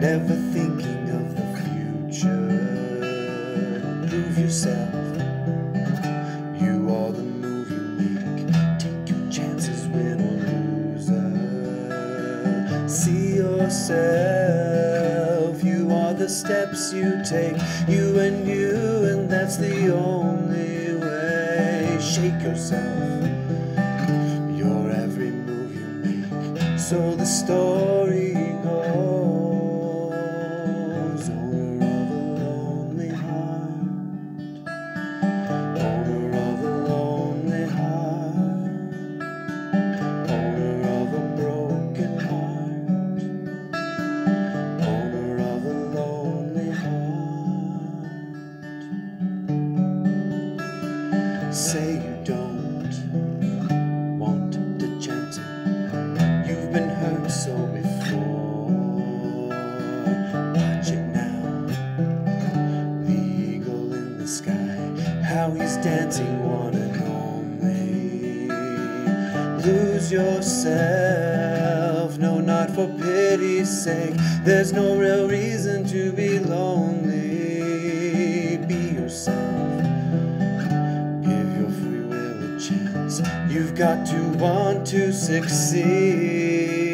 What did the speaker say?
ever thinking of the future. Prove yourself, you are the move you make. Take your chances, win or loser. See yourself, you are the steps you take. You, and that's the only way. Shake yourself, your every move you make. So the story goes, owner of a lonely heart, owner of a lonely heart, owner of a broken heart, owner of a lonely heart. Say you don't want to chance it. You've been hurt so before. Watch it now, the eagle in the sky, how he's dancing one and only. Lose yourself, no, not for pity's sake. There's no real reason to be lonely. Be yourself, give your free will a chance. You've got to want to succeed.